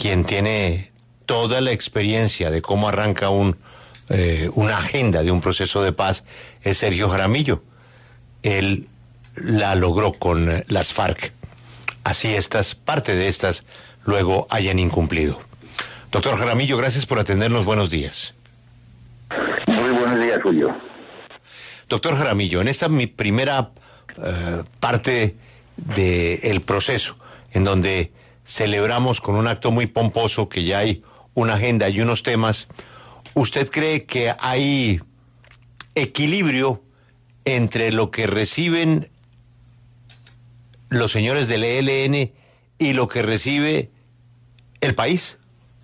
quien tiene toda la experiencia de cómo arranca una agenda de un proceso de paz es Sergio Jaramillo. Él la logró con las FARC. Así parte de estas luego hayan incumplido. Doctor Jaramillo, gracias por atendernos. Buenos días. Muy buenos días, Julio. Doctor Jaramillo, en esta mi primera parte del proceso, en donde celebramos con un acto muy pomposo que ya hay una agenda y unos temas, ¿usted cree que hay equilibrio entre lo que reciben los señores del ELN y lo que recibe el país?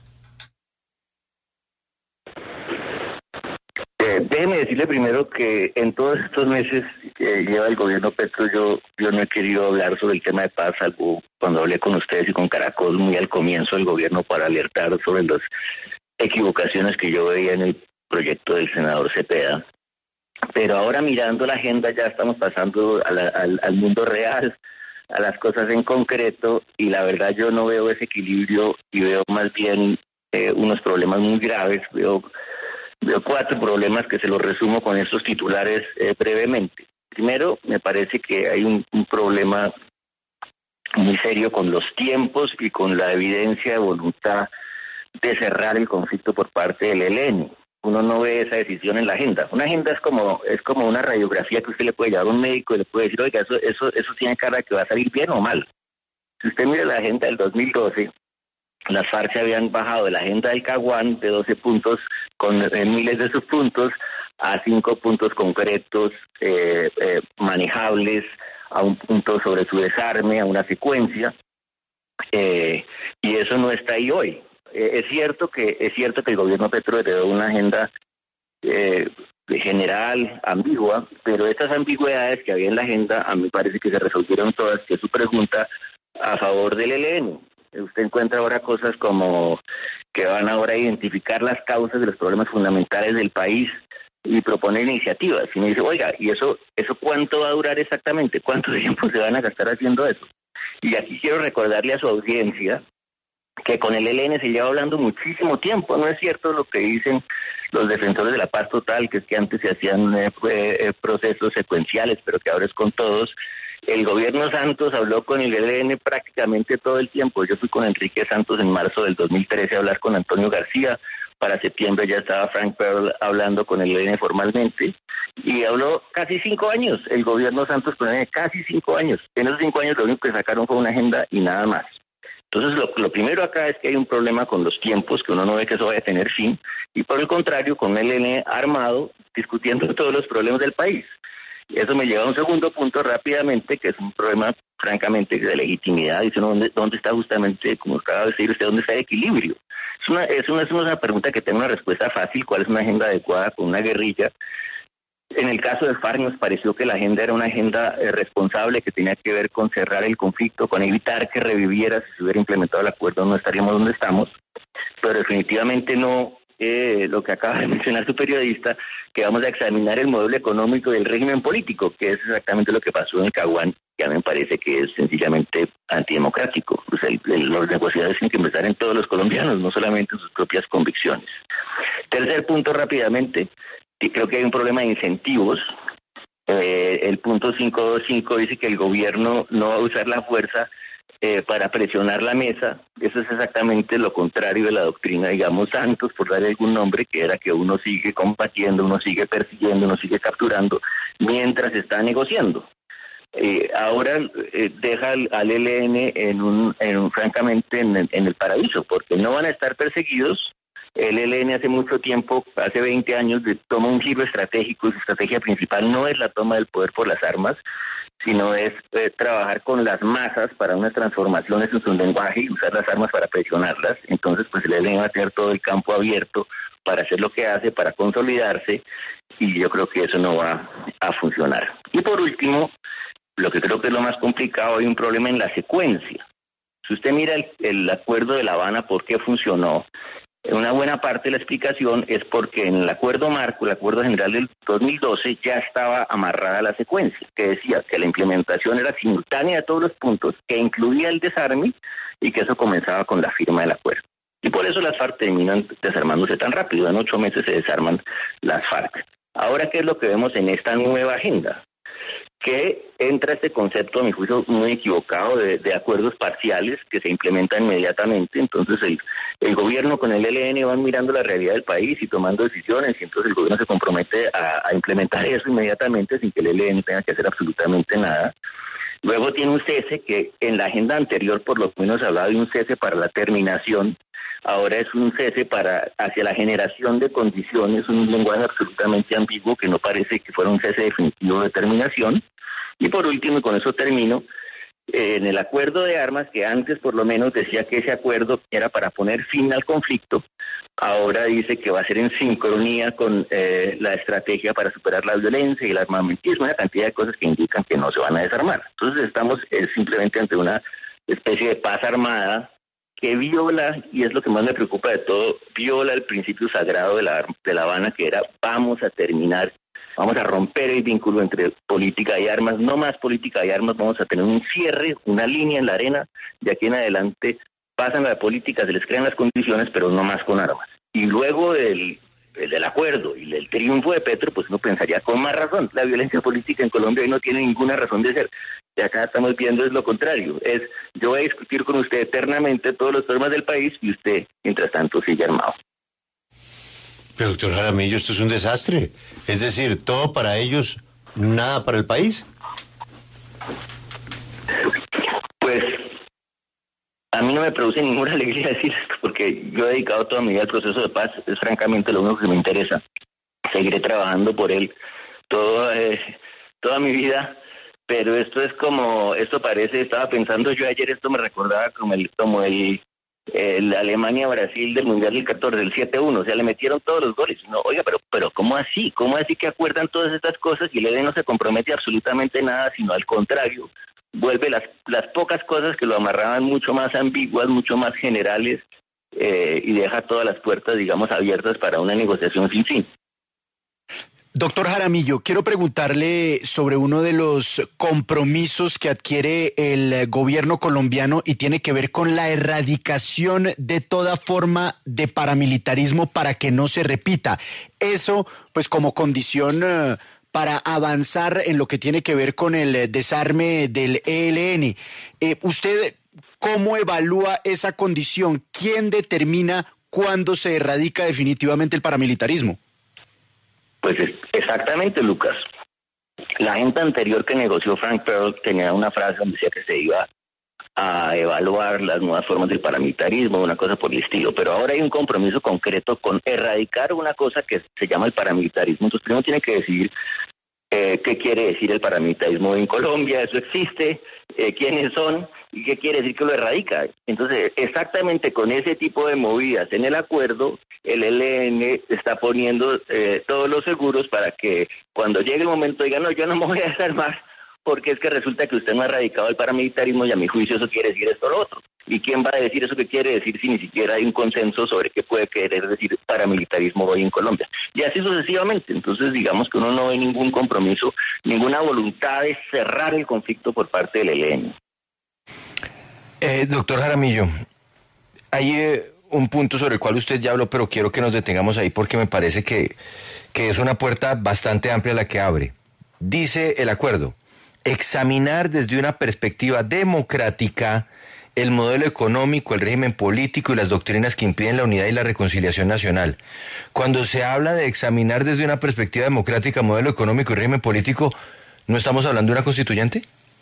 Déjeme decirle primero que en todos estos meses que lleva el gobierno Petro, yo no he querido hablar sobre el tema de paz, salvo cuando hablé con ustedes y con Caracol muy al comienzo del gobierno para alertar sobre las equivocaciones que yo veía en el proyecto del senador Cepeda. Pero ahora mirando la agenda ya estamos pasando al mundo real, a las cosas en concreto, y la verdad yo no veo ese equilibrio y veo más bien unos problemas muy graves. Veo 4 problemas que se los resumo con estos titulares brevemente. Primero, me parece que hay un problema muy serio con los tiempos y con la evidencia de voluntad de cerrar el conflicto por parte del ELN. Uno no ve esa decisión en la agenda. Una agenda es como una radiografía que usted le puede llevar a un médico y le puede decir, oiga, eso tiene cara de que va a salir bien o mal. Si usted mira la agenda del 2012, las FARC se habían bajado de la agenda del Caguán de 12 puntos con miles de subpuntos a 5 puntos concretos, manejables, a un punto sobre su desarme, a una secuencia, y eso no está ahí hoy. Es cierto que el gobierno Petro heredó una agenda general, ambigua, pero estas ambigüedades que había en la agenda, a mí me parece que se resolvieron todas, que es su pregunta, a favor del ELN. Usted encuentra ahora cosas como que van ahora a identificar las causas de los problemas fundamentales del país y proponer iniciativas. Y me dice, oiga, ¿y eso cuánto va a durar exactamente? ¿Cuánto tiempo se van a gastar haciendo eso? Y aquí quiero recordarle a su audiencia que con el ELN se lleva hablando muchísimo tiempo. No es cierto lo que dicen los defensores de la paz total, que es que antes se hacían procesos secuenciales, pero que ahora es con todos. El gobierno Santos habló con el ELN prácticamente todo el tiempo. Yo fui con Enrique Santos en marzo del 2013 a hablar con Antonio García. Para septiembre ya estaba Frank Pearl hablando con el ELN formalmente. Y habló casi 5 años. El gobierno Santos con el ELN casi 5 años. En esos 5 años lo único que sacaron fue una agenda y nada más. Entonces lo primero acá es que hay un problema con los tiempos, que uno no ve que eso vaya a tener fin. Y por el contrario, con el ELN armado, discutiendo todos los problemas del país. Y eso me lleva a un segundo punto rápidamente, que es un problema, francamente, de legitimidad. Dice uno, ¿dónde está justamente, como acaba de decir usted, dónde está el equilibrio? Es una pregunta que tiene una respuesta fácil. ¿Cuál es una agenda adecuada con una guerrilla? En el caso de FARC nos pareció que la agenda era una agenda responsable, que tenía que ver con cerrar el conflicto, con evitar que reviviera. Si se hubiera implementado el acuerdo no estaríamos donde estamos, pero definitivamente no lo que acaba de mencionar su periodista, que vamos a examinar el modelo económico del régimen político, que es exactamente lo que pasó en el Caguán, que a mí me parece que es sencillamente antidemocrático. O sea, los negociadores tienen que empezar en todos los colombianos, no solamente en sus propias convicciones. Tercer punto rápidamente, creo que hay un problema de incentivos. El punto 525 dice que el gobierno no va a usar la fuerza para presionar la mesa. Eso es exactamente lo contrario de la doctrina, digamos, Santos, por darle algún nombre, que era que uno sigue combatiendo, uno sigue persiguiendo, uno sigue capturando, mientras está negociando. Ahora deja al ELN francamente en el paraíso, porque no van a estar perseguidos. El ELN hace mucho tiempo, hace 20 años, toma un giro estratégico y su estrategia principal no es la toma del poder por las armas, sino es trabajar con las masas para unas transformaciones en su lenguaje y usar las armas para presionarlas. Entonces, pues el ELN va a tener todo el campo abierto para hacer lo que hace, para consolidarse, y yo creo que eso no va a funcionar. Y por último, lo que creo que es lo más complicado, hay un problema en la secuencia. Si usted mira el acuerdo de La Habana, ¿por qué funcionó? Una buena parte de la explicación es porque en el acuerdo marco, el acuerdo general del 2012, ya estaba amarrada la secuencia, que decía que la implementación era simultánea a todos los puntos, que incluía el desarme y que eso comenzaba con la firma del acuerdo. Y por eso las FARC terminan desarmándose tan rápido. En 8 meses se desarman las FARC. Ahora, ¿qué es lo que vemos en esta nueva agenda? Que entra este concepto, a mi juicio, muy equivocado de acuerdos parciales que se implementan inmediatamente. Entonces el gobierno con el ELN van mirando la realidad del país y tomando decisiones, y entonces el gobierno se compromete a implementar eso inmediatamente sin que el ELN tenga que hacer absolutamente nada. Luego tiene un cese que en la agenda anterior por lo menos hablaba de un cese para la terminación. Ahora es un cese hacia la generación de condiciones, un lenguaje absolutamente ambiguo que no parece que fuera un cese definitivo de terminación. Y por último, y con eso termino, en el acuerdo de armas, que antes por lo menos decía que ese acuerdo era para poner fin al conflicto, ahora dice que va a ser en sincronía con la estrategia para superar la violencia y el armamentismo, una cantidad de cosas que indican que no se van a desarmar. Entonces estamos simplemente ante una especie de paz armada que viola, y es lo que más me preocupa de todo, viola el principio sagrado de La Habana, que era vamos a romper el vínculo entre política y armas, no más política y armas, vamos a tener un cierre, una línea en la arena, de aquí en adelante pasan a la política, se les crean las condiciones, pero no más con armas. Y luego del acuerdo y del triunfo de Petro, pues uno pensaría con más razón, la violencia política en Colombia hoy no tiene ninguna razón de ser. Y acá estamos viendo es lo contrario, yo voy a discutir con usted eternamente todos los temas del país y usted, mientras tanto, sigue armado. Pero doctor Jaramillo, esto es un desastre. Es decir, todo para ellos, nada para el país. Pues a mí no me produce ninguna alegría decir esto, porque yo he dedicado toda mi vida al proceso de paz, es francamente lo único que me interesa. Seguiré trabajando por él toda mi vida, pero esto parece, estaba pensando yo ayer, esto me recordaba como el Alemania-Brasil del Mundial del 14, del 7-1, o sea, le metieron todos los goles. No, oiga, pero ¿cómo así? ¿Cómo así que acuerdan todas estas cosas y el ELN no se compromete absolutamente nada, sino al contrario, vuelve las pocas cosas que lo amarraban mucho más ambiguas, mucho más generales, y deja todas las puertas, digamos, abiertas para una negociación sin fin? Doctor Jaramillo, quiero preguntarle sobre uno de los compromisos que adquiere el gobierno colombiano y tiene que ver con la erradicación de toda forma de paramilitarismo para que no se repita. Eso, pues como condición para avanzar en lo que tiene que ver con el desarme del ELN. ¿Usted cómo evalúa esa condición? ¿Quién determina cuándo se erradica definitivamente el paramilitarismo? Pues exactamente, Lucas. La agenda anterior que negoció Frank Pearl tenía una frase donde decía que se iba a evaluar las nuevas formas del paramilitarismo, una cosa por el estilo, pero ahora hay un compromiso concreto con erradicar una cosa que se llama el paramilitarismo. Entonces primero tiene que decidir qué quiere decir el paramilitarismo en Colombia, eso existe, quiénes son y qué quiere decir que lo erradica. Entonces, exactamente con ese tipo de movidas en el acuerdo, el ELN está poniendo todos los seguros para que cuando llegue el momento digan, no, yo no me voy a desarmar, porque es que resulta que usted no ha erradicado el paramilitarismo y a mi juicio eso quiere decir esto o lo otro. ¿Y quién va a decir eso que quiere decir si ni siquiera hay un consenso sobre qué puede querer decir paramilitarismo hoy en Colombia? Y así sucesivamente. Entonces, digamos que uno no ve ningún compromiso, ninguna voluntad de cerrar el conflicto por parte del ELN. Doctor Jaramillo, hay un punto sobre el cual usted ya habló, pero quiero que nos detengamos ahí porque me parece que es una puerta bastante amplia la que abre. Dice el acuerdo: examinar desde una perspectiva democrática el modelo económico, el régimen político y las doctrinas que impiden la unidad y la reconciliación nacional. Cuando se habla de examinar desde una perspectiva democrática modelo económico y régimen político, ¿no estamos hablando de una constituyente?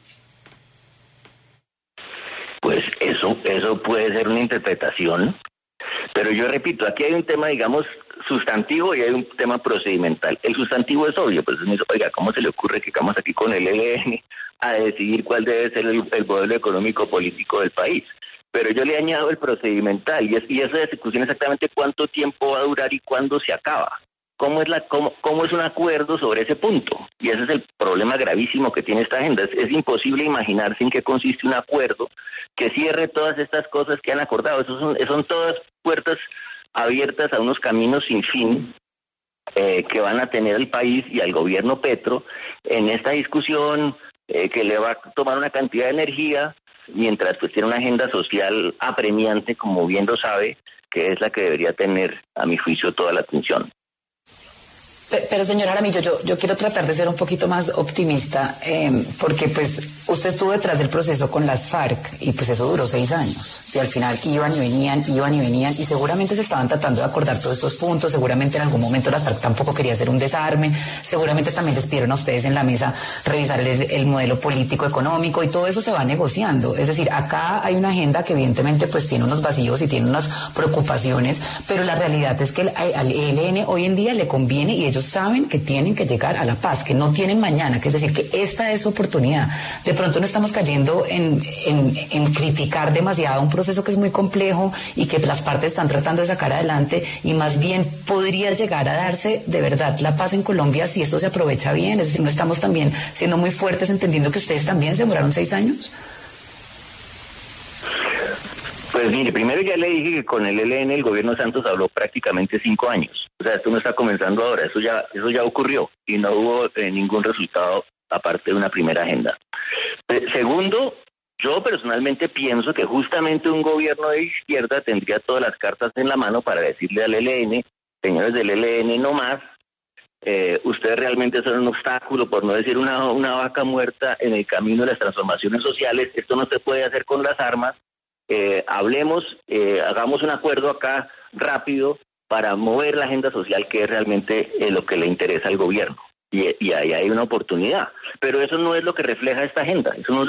Pues eso puede ser una interpretación, pero yo repito, aquí hay un tema, digamos, sustantivo y hay un tema procedimental. El sustantivo es obvio, pues oiga, ¿cómo se le ocurre que estamos aquí con el ELN a decidir cuál debe ser el modelo económico político del país? Pero yo le añado el procedimental, y esa discusión exactamente cuánto tiempo va a durar y cuándo se acaba. ¿Cómo es un acuerdo sobre ese punto? Y ese es el problema gravísimo que tiene esta agenda. Es imposible imaginarse en qué consiste un acuerdo que cierre todas estas cosas que han acordado. Son todas puertas abiertas a unos caminos sin fin que van a tener el país y al gobierno Petro en esta discusión que le va a tomar una cantidad de energía, mientras pues tiene una agenda social apremiante, como bien lo sabe, que es la que debería tener, a mi juicio, toda la atención. Pero señor Jaramillo, yo quiero tratar de ser un poquito más optimista, porque pues usted estuvo detrás del proceso con las FARC y pues eso duró 6 años. Y al final iban y venían y seguramente se estaban tratando de acordar todos estos puntos, seguramente en algún momento las FARC tampoco quería hacer un desarme, seguramente también les pidieron a ustedes en la mesa revisar el modelo político, económico, y todo eso se va negociando. Es decir, acá hay una agenda que evidentemente pues tiene unos vacíos y tiene unas preocupaciones, pero la realidad es que al ELN hoy en día le conviene y ellos saben que tienen que llegar a la paz, que no tienen mañana, que es decir, que esta es su oportunidad. De pronto no estamos cayendo en criticar demasiado un proceso que es muy complejo y que las partes están tratando de sacar adelante, y más bien podría llegar a darse de verdad la paz en Colombia si esto se aprovecha bien. Es decir, no estamos también siendo muy fuertes entendiendo que ustedes también se demoraron 6 años. Pues mire, primero ya le dije que con el ELN el gobierno Santos habló prácticamente 5 años. O sea, esto no está comenzando ahora, eso ya ocurrió y no hubo ningún resultado aparte de una primera agenda. Segundo, yo personalmente pienso que justamente un gobierno de izquierda tendría todas las cartas en la mano para decirle al ELN, señores del ELN, no más, ustedes realmente son un obstáculo, por no decir una vaca muerta en el camino de las transformaciones sociales, esto no se puede hacer con las armas. Hablemos, hagamos un acuerdo acá rápido para mover la agenda social, que es realmente lo que le interesa al gobierno, y ahí hay una oportunidad, pero eso no es lo que refleja esta agenda,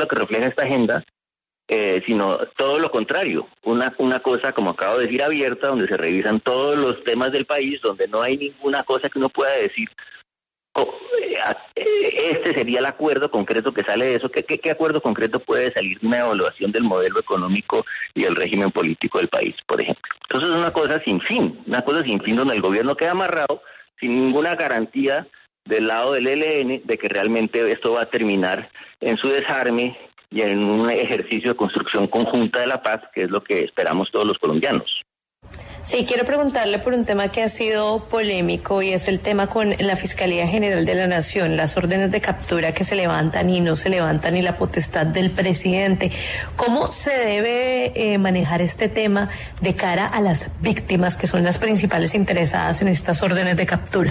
sino todo lo contrario, una cosa, como acabo de decir, abierta, donde se revisan todos los temas del país, donde no hay ninguna cosa que uno pueda decir este sería el acuerdo concreto que sale de eso. ¿Qué acuerdo concreto puede salir de una evaluación del modelo económico y el régimen político del país, por ejemplo? Entonces es una cosa sin fin donde el gobierno queda amarrado sin ninguna garantía del lado del ELN de que realmente esto va a terminar en su desarme y en un ejercicio de construcción conjunta de la paz, que es lo que esperamos todos los colombianos. Sí, quiero preguntarle por un tema que ha sido polémico, y es el tema con la Fiscalía General de la Nación, las órdenes de captura que se levantan y no se levantan, y la potestad del presidente. ¿Cómo se debe manejar este tema de cara a las víctimas, que son las principales interesadas en estas órdenes de captura?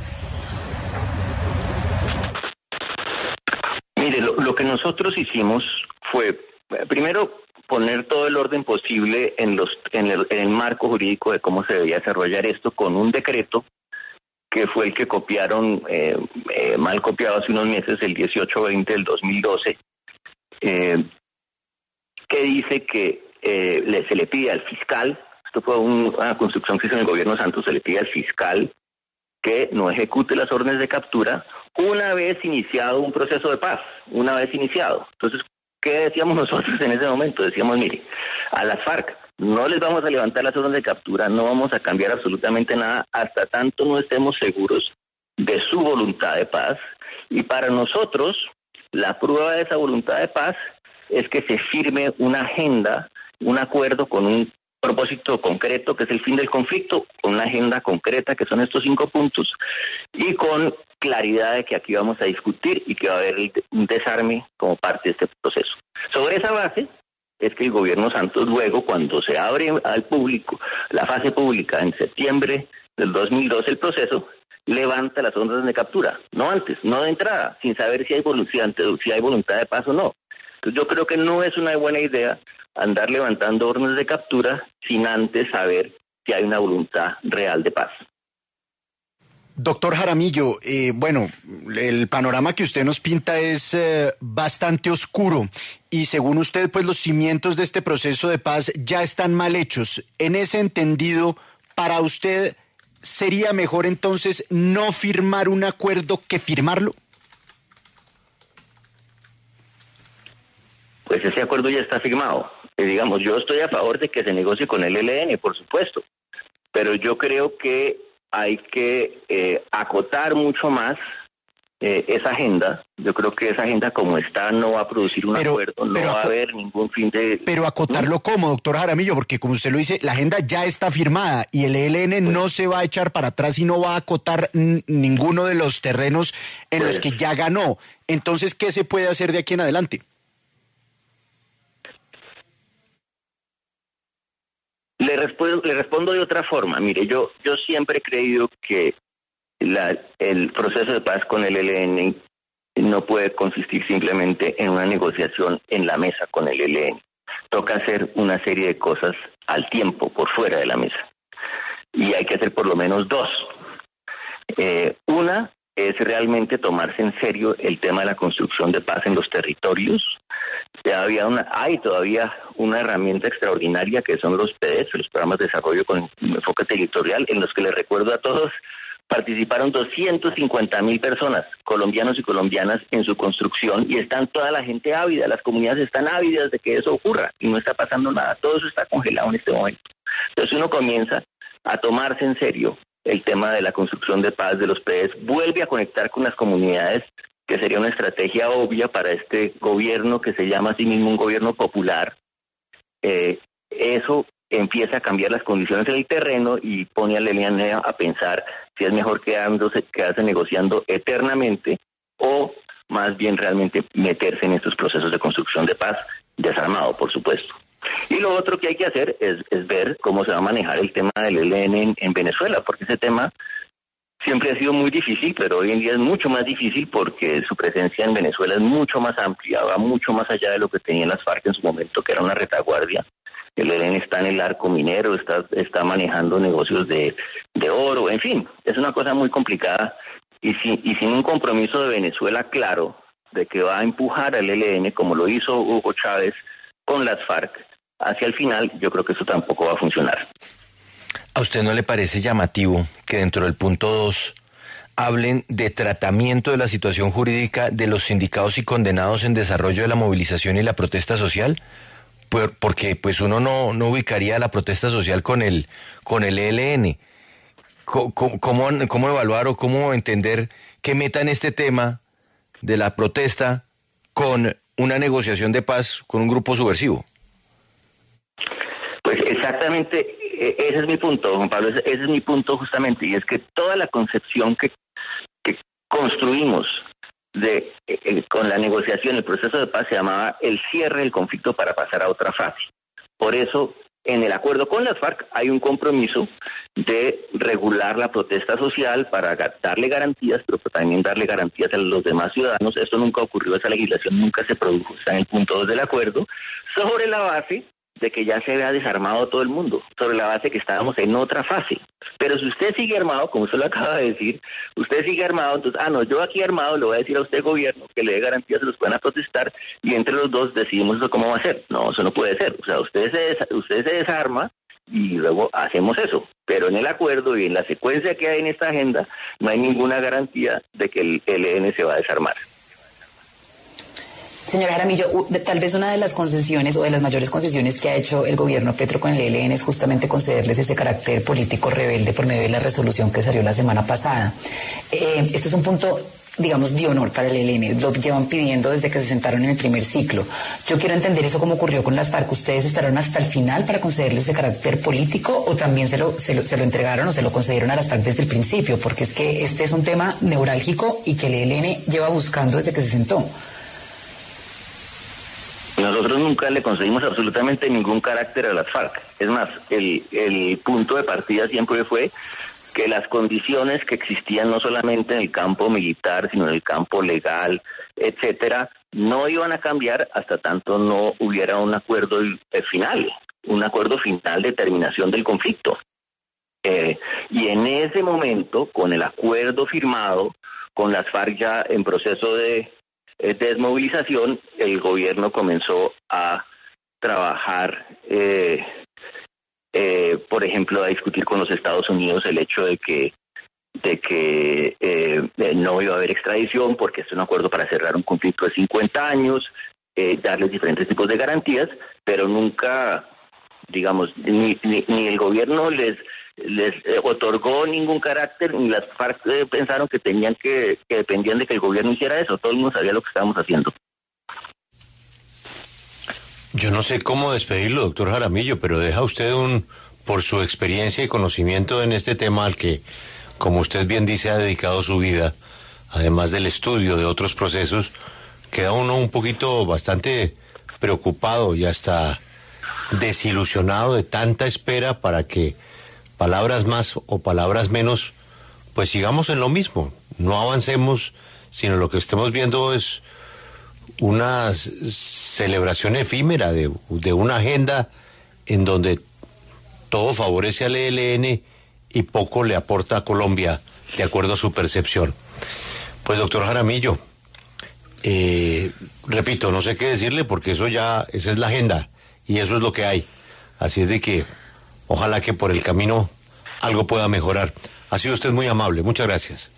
Mire, lo que nosotros hicimos fue, primero, poner todo el orden posible en el marco jurídico de cómo se debía desarrollar esto, con un decreto que fue el que copiaron, mal copiado hace unos meses, el 1820 del 2012, que dice que se le pide al fiscal, esto fue una construcción que hizo en el gobierno Santos, se le pide al fiscal que no ejecute las órdenes de captura una vez iniciado un proceso de paz, una vez iniciado. Entonces, ¿qué decíamos nosotros en ese momento? Decíamos, mire, a las FARC no les vamos a levantar las órdenes de captura, no vamos a cambiar absolutamente nada hasta tanto no estemos seguros de su voluntad de paz, y para nosotros la prueba de esa voluntad de paz es que se firme una agenda, un acuerdo con un propósito concreto, que es el fin del conflicto, con una agenda concreta, que son estos 5 puntos, y con claridad de que aquí vamos a discutir y que va a haber un desarme como parte de este proceso. Sobre esa base es que el gobierno Santos luego, cuando se abre al público la fase pública en septiembre del 2012, el proceso, levanta las órdenes de captura, no antes, no de entrada, sin saber si hay voluntad de paz o no. Entonces yo creo que no es una buena idea andar levantando órdenes de captura sin antes saber si hay una voluntad real de paz. Doctor Jaramillo, bueno, el panorama que usted nos pinta es bastante oscuro, y según usted, pues los cimientos de este proceso de paz ya están mal hechos. En ese entendido, para usted, ¿sería mejor entonces no firmar un acuerdo que firmarlo? Pues ese acuerdo ya está firmado. Digamos, yo estoy a favor de que se negocie con el ELN, por supuesto, pero yo creo que hay que acotar mucho más esa agenda. Yo creo que esa agenda como está no va a producir un acuerdo, no va a haber ningún fin de... Pero acotarlo como, doctor Jaramillo, porque como usted lo dice, la agenda ya está firmada y el ELN no se va a echar para atrás y no va a acotar ninguno de los terrenos en los que ya ganó. Entonces, ¿qué se puede hacer de aquí en adelante? Le respondo de otra forma. Mire, yo siempre he creído que el proceso de paz con el ELN no puede consistir simplemente en una negociación en la mesa con el ELN. Toca hacer una serie de cosas al tiempo, por fuera de la mesa. Y hay que hacer por lo menos dos. Una es realmente tomarse en serio el tema de la construcción de paz en los territorios. Hay todavía una herramienta extraordinaria que son los PDES, los programas de desarrollo con enfoque territorial, en los que les recuerdo a todos, participaron 250,000 personas, colombianos y colombianas, en su construcción, y están toda la gente ávida, las comunidades están ávidas de que eso ocurra, y no está pasando nada, todo eso está congelado en este momento. Entonces uno comienza a tomarse en serio el tema de la construcción de paz de los PDES, vuelve a conectar con las comunidades, que sería una estrategia obvia para este gobierno que se llama a sí mismo un gobierno popular. Eso empieza a cambiar las condiciones del terreno y pone a ELN a pensar si es mejor quedarse negociando eternamente o más bien realmente meterse en estos procesos de construcción de paz, desarmado, por supuesto. Y lo otro que hay que hacer es ver cómo se va a manejar el tema del ELN en Venezuela, porque ese tema siempre ha sido muy difícil, pero hoy en día es mucho más difícil porque su presencia en Venezuela es mucho más amplia, va mucho más allá de lo que tenían las FARC en su momento, que era una retaguardia. El ELN está en el arco minero, está manejando negocios de oro, en fin, es una cosa muy complicada y sin un compromiso de Venezuela claro de que va a empujar al ELN, como lo hizo Hugo Chávez con las FARC, hacia el final, yo creo que eso tampoco va a funcionar. ¿A usted no le parece llamativo que dentro del punto 2 hablen de tratamiento de la situación jurídica de los sindicados y condenados en desarrollo de la movilización y la protesta social? Porque pues uno no ubicaría la protesta social con el ELN. ¿Cómo evaluar o cómo entender que metan este tema de la protesta con una negociación de paz con un grupo subversivo? Pues exactamente, ese es mi punto, Juan Pablo, ese es mi punto justamente, y es que toda la concepción que construimos con la negociación, el proceso de paz se llamaba el cierre del conflicto para pasar a otra fase. Por eso, en el acuerdo con las FARC hay un compromiso de regular la protesta social para darle garantías, pero también darle garantías a los demás ciudadanos. Esto nunca ocurrió, esa legislación nunca se produjo, está en el punto 2 del acuerdo, sobre la base de que ya se había desarmado todo el mundo, sobre la base que estábamos en otra fase. Pero si usted sigue armado, como usted lo acaba de decir, usted sigue armado, entonces, yo aquí armado le voy a decir a usted, gobierno, que le dé garantías, se los puedan a protestar, y entre los dos decidimos eso cómo va a ser. No, eso no puede ser. O sea, usted se desarma y luego hacemos eso. Pero en el acuerdo y en la secuencia que hay en esta agenda, no hay ninguna garantía de que el ELN se va a desarmar. Señor Jaramillo, tal vez una de las concesiones o de las mayores concesiones que ha hecho el gobierno Petro con el ELN es justamente concederles ese carácter político rebelde por medio de la resolución que salió la semana pasada. Esto es un punto, digamos, de honor para el ELN. Lo llevan pidiendo desde que se sentaron en el primer ciclo. Yo quiero entender eso como ocurrió con las FARC. ¿Ustedes esperaron hasta el final para concederles ese carácter político o también se lo entregaron o se lo concedieron a las FARC desde el principio? Porque es que este es un tema neurálgico y que el ELN lleva buscando desde que se sentó. Nosotros nunca le conseguimos absolutamente ningún carácter a las FARC. Es más, el punto de partida siempre fue que las condiciones que existían no solamente en el campo militar, sino en el campo legal, etcétera, no iban a cambiar hasta tanto no hubiera un acuerdo final de terminación del conflicto. Y en ese momento, con el acuerdo firmado, con las FARC ya en proceso de desmovilización, el gobierno comenzó a trabajar, por ejemplo, a discutir con los Estados Unidos el hecho de que no iba a haber extradición porque es un acuerdo para cerrar un conflicto de 50 años, darles diferentes tipos de garantías, pero nunca, digamos, ni el gobierno les les otorgó ningún carácter, ni las FARC pensaron que dependían de que el gobierno hiciera eso. Todo el mundo sabía lo que estábamos haciendo. Yo no sé cómo despedirlo, doctor Jaramillo, pero deja usted por su experiencia y conocimiento en este tema al que, como usted bien dice, ha dedicado su vida, además del estudio de otros procesos, queda uno un poquito bastante preocupado y hasta desilusionado de tanta espera para que palabras más o palabras menos, pues sigamos en lo mismo, no avancemos, sino lo que estemos viendo es una celebración efímera de una agenda en donde todo favorece al ELN y poco le aporta a Colombia, de acuerdo a su percepción. Pues doctor Jaramillo, repito, no sé qué decirle porque esa es la agenda y eso es lo que hay. Así es de que ojalá que por el camino algo pueda mejorar. Ha sido usted muy amable, muchas gracias.